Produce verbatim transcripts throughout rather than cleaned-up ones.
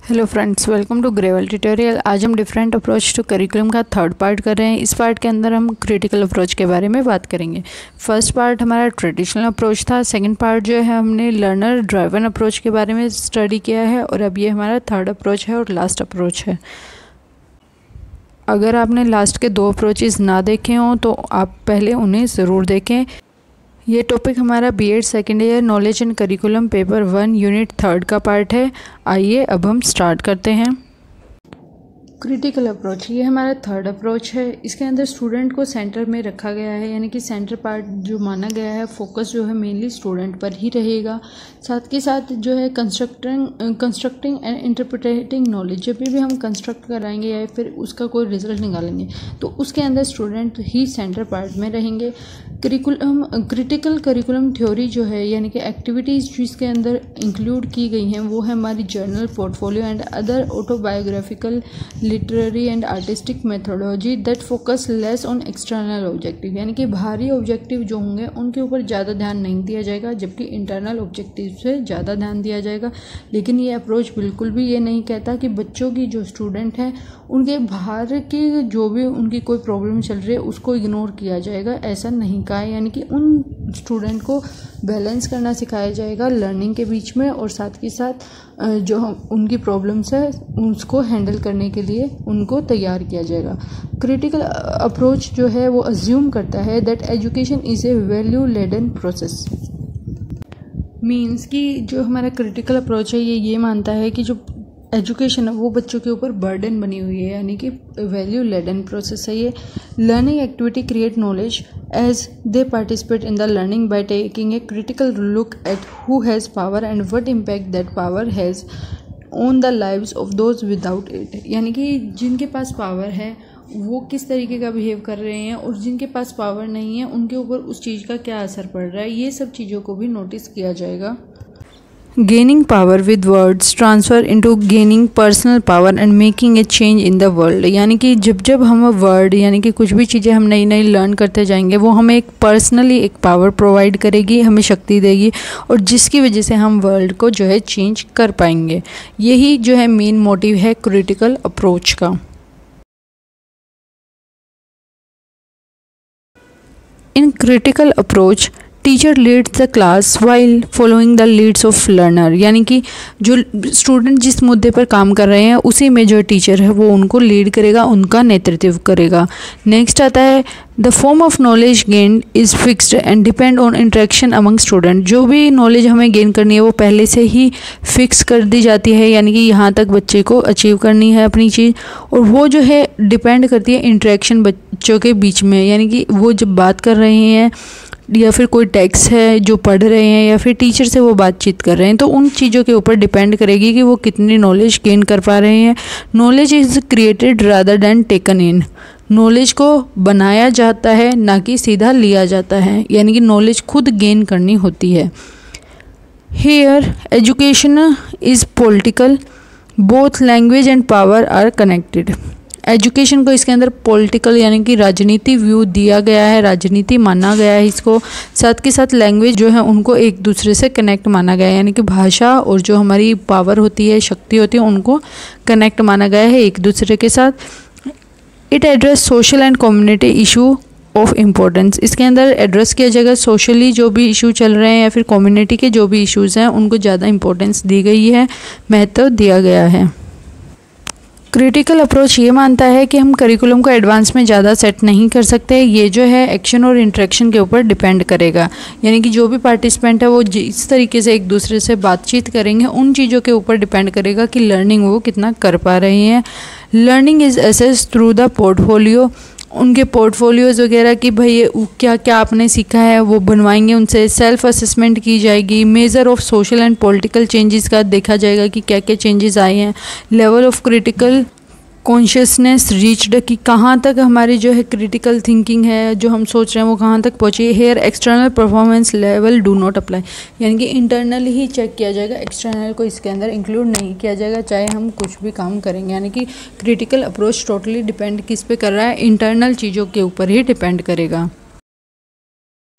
Hello friends, welcome to Grewal tutorial. आज हम different approach to curriculum का थर्ड पार्ट कर रहे हैं। इस पार्ट के अंदर हम क्रिटिकल अप्रोच के बारे में बात करेंगे। फर्स्ट पार्ट हमारा ट्रेडिशनल अप्रोच था। सेकंड पार्ट जो है हमने लर्नर ड्राइवन अप्रोच के बारे में स्टडी किया है और अब ये हमारा थर्ड अप्रोच है और लास्ट अप्रोच है। अगर आपने लास्ट के दो अप्रोचेस ना देखे हों तो आप पहले उन्हें ज़रूर देखें। ये टॉपिक हमारा B Ed second year knowledge and curriculum paper one unit third का पार्ट है। आइए अब हम स्टार्ट करते हैं। क्रिटिकल अप्रोच ये हमारा थर्ड अप्रोच है। इसके अंदर स्टूडेंट को सेंटर में रखा गया है, यानी कि सेंटर पार्ट जो माना गया है, फोकस जो है मेनली स्टूडेंट पर ही रहेगा। साथ के साथ जो है constructing constructing and interpreting knowledge, जब भी हम कंस्ट्रक्ट कराएंगे या फिर उसका कोई रिजल्ट निकालेंगे तो उसके अंदर स्टूडेंट ही सेंटर पार्ट में रहेंगे। करिकुलम क्रिटिकल करिकुलम थ्योरी जो है, यानी कि एक्टिविटीज़ जिसके अंदर इंक्लूड की गई हैं वो है हमारी journal, portfolio and other autobiographical, literary and artistic methodology that focus less on external objective, यानी कि बाहरी ऑब्जेक्टिव जो होंगे उनके ऊपर ज़्यादा ध्यान नहीं दिया जाएगा, जबकि इंटरनल ऑब्जेक्टिव से ज़्यादा ध्यान दिया जाएगा। लेकिन ये अप्रोच बिल्कुल भी ये नहीं कहता कि बच्चों की जो स्टूडेंट हैं उनके बाहर की जो भी उनकी कोई प्रॉब्लम चल रही है उसको इग्नोर किया जाएगा, ऐसा नहीं कहा है। यानी कि उन स्टूडेंट को बैलेंस करना सिखाया जाएगा लर्निंग के बीच में, और साथ के साथ जो उनकी प्रॉब्लम्स है उसको हैंडल करने के लिए उनको तैयार किया जाएगा। क्रिटिकल अप्रोच जो है वो अज्यूम करता है that education is a value laden process. Means कि जो हमारा क्रिटिकल अप्रोच है ये ये मानता है कि जो एजुकेशन है वो बच्चों के ऊपर बर्डन बनी हुई है, यानी कि वैल्यू लेडन प्रोसेस है ये। Learning activity create knowledge as they participate in the learning by taking a critical look at who has power and what impact that power has on the lives of those without it, यानी कि जिनके पास power है वो किस तरीके का behave कर रहे हैं और जिनके पास पावर नहीं है उनके ऊपर उस चीज़ का क्या असर पड़ रहा है, ये सब चीज़ों को भी नोटिस किया जाएगा। Gaining power with words transfer into gaining personal power and making a change in the world, यानी कि जब जब हम वर्ड यानी कि कुछ भी चीज़ें हम नई नई लर्न करते जाएंगे वो हमें एक पर्सनली एक पावर प्रोवाइड करेगी, हमें शक्ति देगी, और जिसकी वजह से हम वर्ल्ड को जो है चेंज कर पाएंगे। यही जो है मेन मोटिव है क्रिटिकल अप्रोच का। In critical approach teacher leads the class while following the leads of learner, यानी कि जो स्टूडेंट जिस मुद्दे पर काम कर रहे हैं उसी में जो टीचर है वो उनको लीड करेगा, उनका नेतृत्व करेगा। नेक्स्ट आता है the form of knowledge gain is fixed and depend on interaction among student. जो भी नॉलेज हमें गेन करनी है वो पहले से ही फिक्स कर दी जाती है, यानी कि यहाँ तक बच्चे को अचीव करनी है अपनी चीज़, और वो जो है डिपेंड करती है इंटरेक्शन बच्चों के बीच में, यानी कि वो जब बात कर रहे हैं या फिर कोई टेक्स्ट है जो पढ़ रहे हैं या फिर टीचर से वो बातचीत कर रहे हैं, तो उन चीज़ों के ऊपर डिपेंड करेगी कि वो कितनी नॉलेज गेन कर पा रहे हैं। Knowledge is created rather than taken in, knowledge को बनाया जाता है ना कि सीधा लिया जाता है, यानी कि नॉलेज खुद गेन करनी होती है। Here education is political, both language and power are connected. Education को इसके अंदर पॉलिटिकल यानी कि राजनीति व्यू दिया गया है, राजनीति माना गया है इसको। साथ के साथ लैंग्वेज जो है उनको एक दूसरे से कनेक्ट माना गया है, यानी कि भाषा और जो हमारी पावर होती है, शक्ति होती है, उनको कनेक्ट माना गया है एक दूसरे के साथ। It address social and community issue of importance, इसके अंदर एड्रेस किया जाएगा सोशली जो भी इशू चल रहे हैं या फिर कम्युनिटी के जो भी इशूज़ हैं उनको ज़्यादा इंपॉर्टेंस दी गई है, महत्व दिया गया है। क्रिटिकल अप्रोच ये मानता है कि हम करिकुलम को एडवांस में ज़्यादा सेट नहीं कर सकते, ये जो है एक्शन और इंटरेक्शन के ऊपर डिपेंड करेगा, यानी कि जो भी पार्टिसिपेंट है वो जिस तरीके से एक दूसरे से बातचीत करेंगे उन चीज़ों के ऊपर डिपेंड करेगा कि लर्निंग वो कितना कर पा रहे हैं। Learning is assessed through the portfolio, उनके पोर्टफोलियोज़ वगैरह कि भाई क्या क्या आपने सीखा है वो बनवाएंगे, उनसे सेल्फ असेसमेंट की जाएगी। Measure of social and political changes का देखा जाएगा कि क्या क्या चेंजेस आए हैं। Level of critical consciousness reached, कि कहाँ तक हमारी जो है क्रिटिकल थिंकिंग है, जो हम सोच रहे हैं वो कहाँ तक पहुँची। Here external performance level do not apply, यानी कि इंटरनल ही चेक किया जाएगा, एक्सटर्नल को इसके अंदर इंक्लूड नहीं किया जाएगा चाहे हम कुछ भी काम करेंगे। यानी कि क्रिटिकल अप्रोच टोटली डिपेंड किस पे कर रहा है, इंटरनल चीज़ों के ऊपर ही डिपेंड करेगा।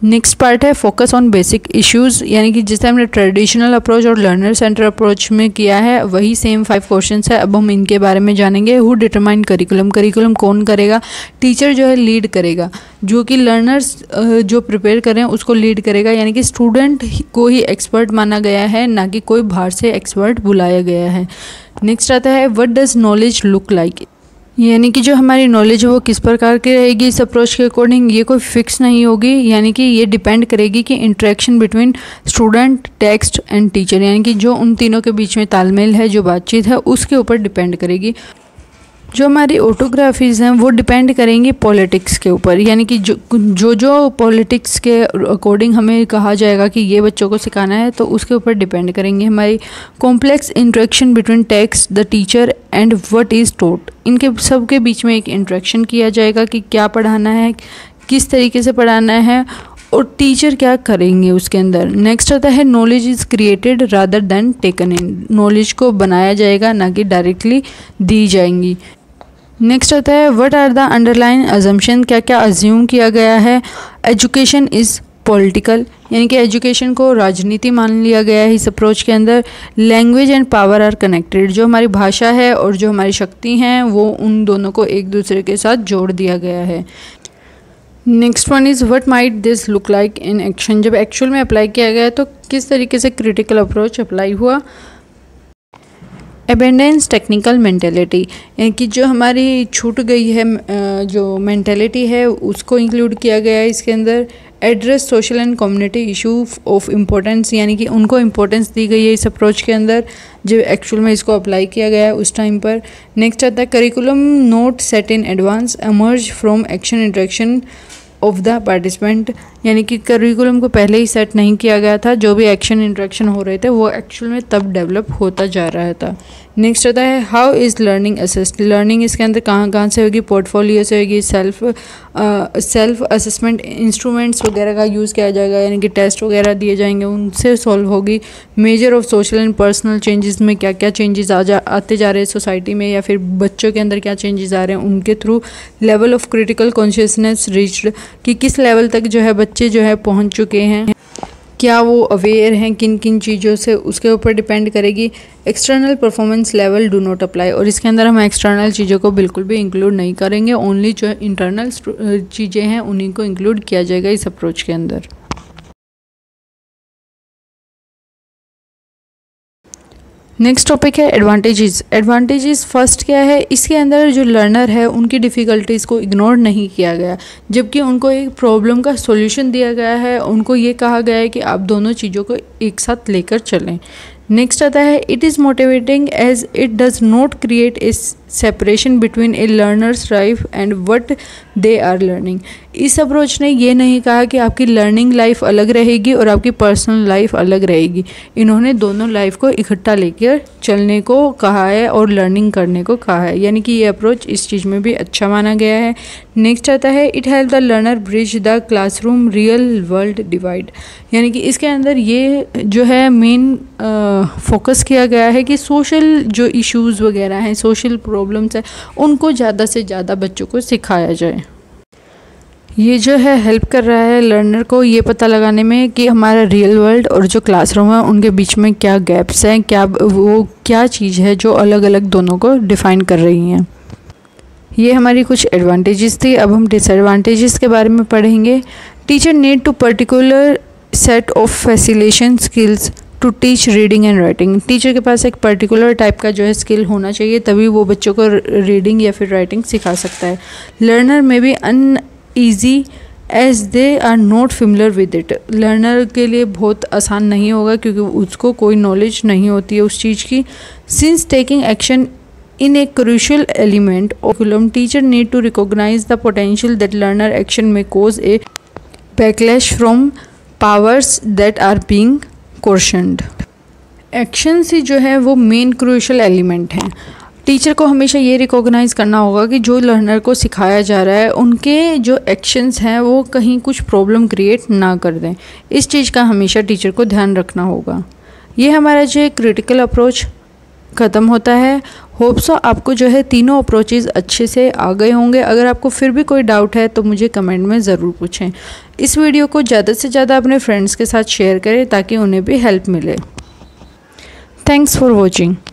नेक्स्ट पार्ट है फोकस ऑन बेसिक इश्यूज़, यानी कि जिसे हमने ट्रेडिशनल अप्रोच और लर्नर सेंटर अप्रोच में किया है वही सेम फाइव क्वेश्चंस है। अब हम इनके बारे में जानेंगे। हु डिटरमाइन करिकुलम, करिकुलम कौन करेगा? टीचर जो है लीड करेगा, जो कि लर्नर्स जो प्रिपेयर करें उसको लीड करेगा, यानी कि स्टूडेंट को ही एक्सपर्ट माना गया है, ना कि कोई बाहर से एक्सपर्ट बुलाया गया है। नेक्स्ट आता है what does knowledge look like, यानी कि जो हमारी नॉलेज है वो किस प्रकार की रहेगी इस अप्रोच के अकॉर्डिंग। ये कोई फिक्स नहीं होगी, यानी कि ये डिपेंड करेगी कि interaction between student, text and teacher, यानी कि जो उन तीनों के बीच में तालमेल है, जो बातचीत है, उसके ऊपर डिपेंड करेगी। जो हमारी ऑटोग्राफीज़ हैं वो डिपेंड करेंगी पॉलिटिक्स के ऊपर, यानी कि जो जो जो पॉलिटिक्स के अकॉर्डिंग हमें कहा जाएगा कि ये बच्चों को सिखाना है तो उसके ऊपर डिपेंड करेंगे। हमारी complex interaction between text, the teacher and what is taught, इनके सब के बीच में एक इंटरेक्शन किया जाएगा कि क्या पढ़ाना है, किस तरीके से पढ़ाना है और टीचर क्या करेंगे उसके अंदर। नेक्स्ट आता है knowledge is created rather than taken in, knowledge को बनाया जाएगा ना कि डायरेक्टली दी जाएंगी। नेक्स्ट आता है what are the underline assumption, क्या क्या अज्यूम किया गया है। एजुकेशन इज़ पॉलिटिकल, यानी कि एजुकेशन को राजनीति मान लिया गया है इस अप्रोच के अंदर। Language and power are connected, जो हमारी भाषा है और जो हमारी शक्ति हैं वो उन दोनों को एक दूसरे के साथ जोड़ दिया गया है। Next one is what might this look like in action, जब एक्चुअल में अप्लाई किया गया तो किस तरीके से क्रिटिकल अप्रोच अप्लाई हुआ। एबेंडेंस टेक्निकल मेंटेलिटी, यानी कि जो हमारी छूट गई है जो मेंटेलिटी है उसको इंक्लूड किया गया है इसके अंदर। Address social and community issue of importance, यानी कि उनको इम्पोर्टेंस दी गई है इस अप्रोच के अंदर जब एक्चुअल में इसको अप्लाई किया गया है उस टाइम पर। नेक्स्ट आता है curriculum not set in advance emerge from action interaction of the participant, यानी कि करिकुलम को पहले ही सेट नहीं किया गया था, जो भी एक्शन इंटरेक्शन हो रहे थे वो एक्चुअल में तब डेवलप होता जा रहा था। नेक्स्ट आता है how is learning assessed, learning इसके अंदर कहाँ कहाँ से होगी, पोर्टफोलियो से होगी, सेल्फ सेल्फ असेसमेंट इंस्ट्रूमेंट्स वगैरह का यूज़ किया जाएगा, यानी कि टेस्ट वगैरह दिए जाएंगे उनसे सॉल्व होगी। Measure of social and personal changes में क्या क्या चेंजेस आ जा आते जा रहे हैं सोसाइटी में या फिर बच्चों के अंदर क्या चेंजेस आ रहे हैं उनके थ्रू। Level of critical consciousness reached, कि किस लेवल तक जो है बच्चे जो है पहुंच चुके हैं, क्या वो अवेयर हैं किन किन चीज़ों से, उसके ऊपर डिपेंड करेगी। External performance level do not apply, और इसके अंदर हम एक्सटर्नल चीज़ों को बिल्कुल भी इंक्लूड नहीं करेंगे, ओनली जो इंटरनल चीज़ें हैं उन्हीं को इंक्लूड किया जाएगा इस अप्रोच के अंदर। नेक्स्ट टॉपिक है एडवांटेजेस। एडवांटेजेस फर्स्ट क्या है, इसके अंदर जो लर्नर है उनकी डिफ़िकल्टीज़ को इग्नोर नहीं किया गया, जबकि उनको एक प्रॉब्लम का सॉल्यूशन दिया गया है। उनको ये कहा गया है कि आप दोनों चीज़ों को एक साथ लेकर चलें। नेक्स्ट आता है it is motivating as it does not create a separation between a learner's life and what they are learning. इस अप्रोच ने ये नहीं कहा कि आपकी लर्निंग लाइफ अलग रहेगी और आपकी पर्सनल लाइफ अलग रहेगी, इन्होंने दोनों लाइफ को इकट्ठा लेकर चलने को कहा है और लर्निंग करने को कहा है, यानी कि ये अप्रोच इस चीज़ में भी अच्छा माना गया है। नेक्स्ट आता है it help the learner bridge the classroom real world divide, यानी कि इसके अंदर ये जो है मेन फोकस किया गया है कि सोशल जो इश्यूज़ वगैरह हैं, सोशल प्रॉब्लम्स हैं, उनको ज़्यादा से ज़्यादा बच्चों को सिखाया जाए। ये जो है हेल्प कर रहा है लर्नर को ये पता लगाने में कि हमारा रियल वर्ल्ड और जो क्लासरूम है उनके बीच में क्या गैप्स हैं, क्या वो क्या चीज़ है जो अलग अलग दोनों को डिफ़ाइन कर रही हैं। ये हमारी कुछ एडवांटेजेस थी। अब हम डिसएडवांटेजेस के बारे में पढ़ेंगे। Teacher need to particular set of facilitation skills to teach reading and writing. Teacher के पास एक पर्टिकुलर टाइप का जो है स्किल होना चाहिए, तभी वो बच्चों को रीडिंग या फिर राइटिंग सिखा सकता है। लर्नर में भी uneasy as they are not familiar with it, learner के लिए बहुत आसान नहीं होगा क्योंकि उसको कोई नॉलेज नहीं होती है उस चीज़ की। Since taking action in a crucial element of curriculum, teacher need to recognize the potential that learner action may cause a backlash from powers that are being cautioned. Actions ही जो है वो मेन क्रूशल एलिमेंट हैं। Teacher को हमेशा ये recognise करना होगा कि जो लर्नर को सिखाया जा रहा है उनके जो एक्शंस हैं वो कहीं कुछ प्रॉब्लम क्रिएट ना कर दें, इस चीज़ का हमेशा टीचर को ध्यान रखना होगा। ये हमारा जो क्रिटिकल अप्रोच ख़त्म होता है। होप सो आपको जो है तीनों अप्रोचेज़ अच्छे से आ गए होंगे। अगर आपको फिर भी कोई डाउट है तो मुझे कमेंट में ज़रूर पूछें। इस वीडियो को ज़्यादा से ज़्यादा अपने फ्रेंड्स के साथ शेयर करें ताकि उन्हें भी हेल्प मिले। Thanks for watching.